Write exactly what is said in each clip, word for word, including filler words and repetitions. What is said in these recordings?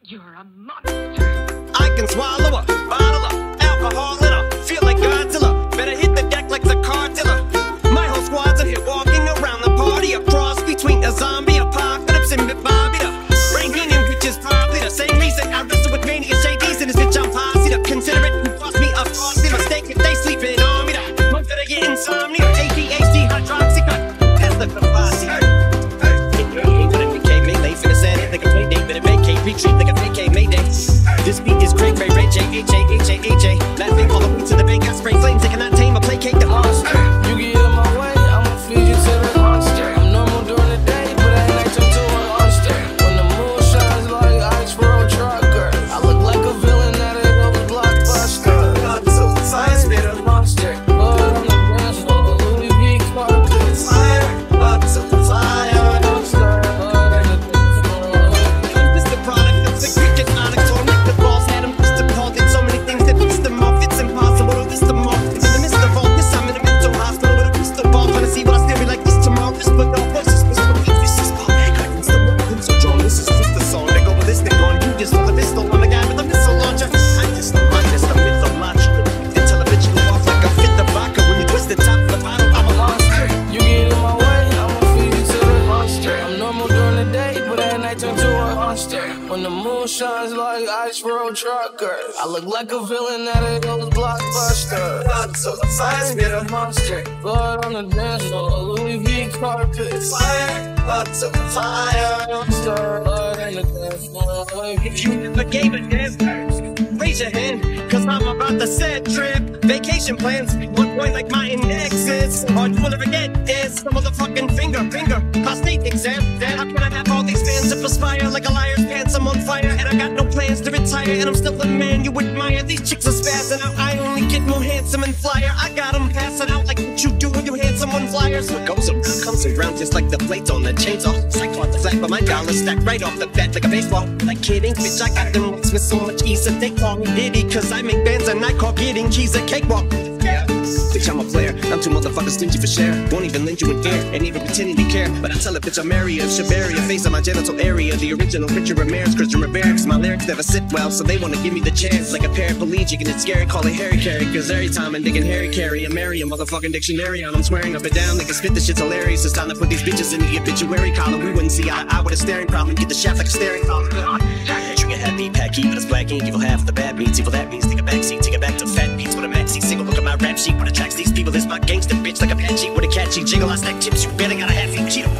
You're a monster. I can swallow a bottle of alcohol in a feel like Godzilla. Better hit the deck like the Godzilla. My whole squad's in here walking around the party, a cross between a zombie apocalypse and Bobby. The Rahanian, which is probably the same reason I wrestle with mania shades in this bitch. I'm posse to consider it and cost me a costly mistake if they sleeping on me. The month that I get insomnia, A D H D, hydroxycut, that's the capacity. Retreat like a vacay Mayday. This beat is Craig Ray Ray J H A H A H A. Laughing all the way to the bank. I spray flames. They cannot tame or placate the monster. You get in my way, I'ma feed you to the monster. I'm normal during the day, but at night turn to a monster. When the moon shines like ice road trucker, I look like a villain at a old blockbuster. Godzilla, I spit a monster. Blood on the dance floor, Louis V carpet. Fire, Godzilla, fire. When the moon shines like ice road truckers, I look like a villain at a old blockbuster. Godzilla, I spit a monster. Blood on the dance floor, Louis V carpet. Fire, Godzilla, fire. Monster, blood on the dance floor. If you never gave a damn, raise your hand, cause I'm about to set trip. Vacation plans, one point like my indexes. All you will ever get is the motherfucking finger, finger. Prostate exam, how can I have all these fans to perspire like a liar's pants? I'm on fire and I got no plans to retire, and I'm still the man you admire. These chicks are spazzing out, I only get more handsome and flyer. I got them passing out like what you do when you hand someone flyers. What goes around comes around just like the plates on the chainsaw. I caught the flag, but my dollars stacked right off the bat like a baseball. Like kidding, bitch, I got them with so much ease that they call me Diddy, cause I make bands and I call getting keys a cakewalk. Yeah, bitch, I'm a player. I'm too motherfucking stingy for share. Won't even lend you a dare, ain't even pretending to care. But I tell a bitch I'm area of Shabaria, face on my genital area. The original Richard Ramirez, Christian Rivera. My lyrics never sit well, so they wanna give me the chance. Like a paraplegic and it's scary, call it Harry Carry. Cause every time I'm digging Harry Carry, I marry a motherfucking dictionary on. I'm swearing up and down, they can spit, this shit's hilarious. It's time to put these bitches in the obituary column. We wouldn't see eye to eye with a staring problem. Get the shaft like a staring column. Trigger happy, pack heat, but it's black ink. Evil half of the bad meats, evil that means take a backseat, take it back to fat beats with a maxi single. Look at my rap sheet, what attracts these people is my gangster bitch like a Apache with a catchy jiggle. I stack chips, you better got a half eat Cheeto.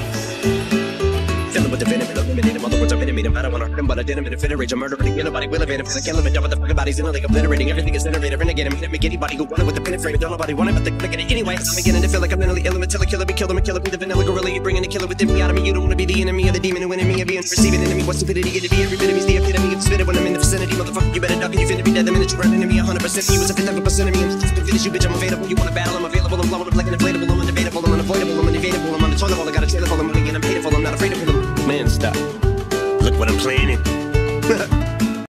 Fill him with the venom and eliminate him. Other words, I'm intimate him. I don't wanna hurt him, but I did him in a fit of rage. I'm murdering anybody will evade him. Cause I kill him and dump the fucking bodies in a lake, obliterating everything is innovative. Renegade him, hit him, make anybody who wanted with the pin and frame. Don't nobody want it, but they're clicking it anyway. I'm beginning to feel like I'm mentally ill until I kill him and kill him and kill him with the vanilla gorilla. You're bringing a killer within me out of me. You don't wanna be the enemy of the demon who enemy of being receiving enemy. What stupidity get to be? Every bit of me's the epitome of spit it when I'm in the vicinity. Motherfucker, you better duck and you finna be dead the minute you run into me. one hundred percent you was a fifth of a percent of me. I'm just to finish you, bitch. I'm available. You wanna battle? I'm available. I'm blowing up like an inflatable. I'm undebatable. I'm unavoidable. I'm unevadable. I'm on the toilet bowl. I got a trailer full of money and I'm paid for. I'm not afraid of him. Man, stop. Look what I'm planning.